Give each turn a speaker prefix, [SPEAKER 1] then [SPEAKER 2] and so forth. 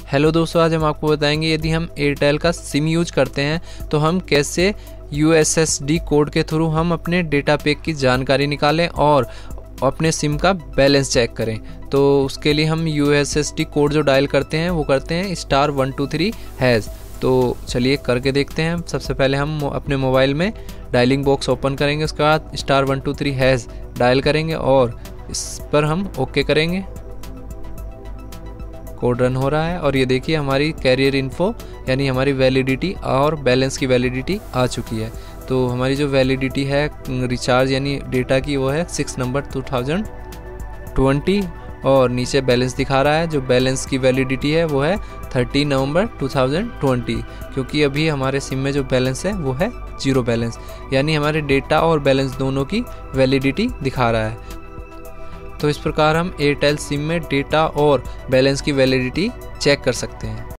[SPEAKER 1] Hello दोस्तों, आज हम आपको बताएंगे यदि हम एयरटेल का सिम यूज करते हैं तो हम कैसे USSD कोड के थ्रू हम अपने डेटा पैक की जानकारी निकालें और अपने सिम का बैलेंस चेक करें। तो उसके लिए हम USSD कोड जो डायल करते हैं वो करते हैं *123#। तो चलिए करके देखते हैं। सबसे पहले हम अपने मोबाइल में डायलिंग बॉक्स ओपन करेंगे, उसके बाद *123# डायल करेंगे और इस पर हम ओके करेंगे। कोड रन हो रहा है और ये देखिए हमारी कैरियर इन्फो यानी हमारी वैलिडिटी और बैलेंस की वैलिडिटी आ चुकी है। तो हमारी जो वैलिडिटी है रिचार्ज यानी डेटा की वो है 6 नवंबर 2020 और नीचे बैलेंस दिखा रहा है। जो बैलेंस की वैलिडिटी है वो है 30 नवंबर 2020, क्योंकि अभी हमारे सिम में जो बैलेंस है वो है 0 बैलेंस, यानी हमारे डेटा और बैलेंस दोनों की वैलिडिटी दिखा रहा है। तो इस प्रकार हम एयरटेल सिम में डेटा और बैलेंस की वैलिडिटी चेक कर सकते हैं।